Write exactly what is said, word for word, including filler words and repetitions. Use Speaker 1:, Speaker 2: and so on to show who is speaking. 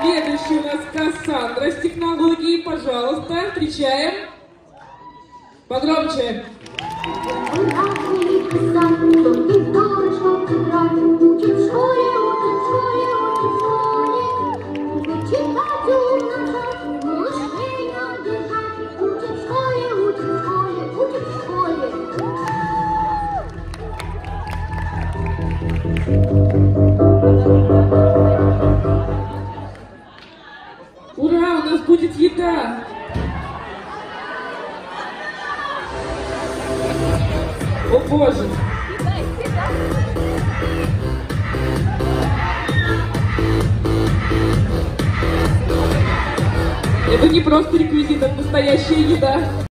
Speaker 1: Следующий у нас Кассандра с технологией. Пожалуйста, встречаем. Погромче. Ура, у нас будет еда! О боже! Это не просто реквизит, это настоящая еда.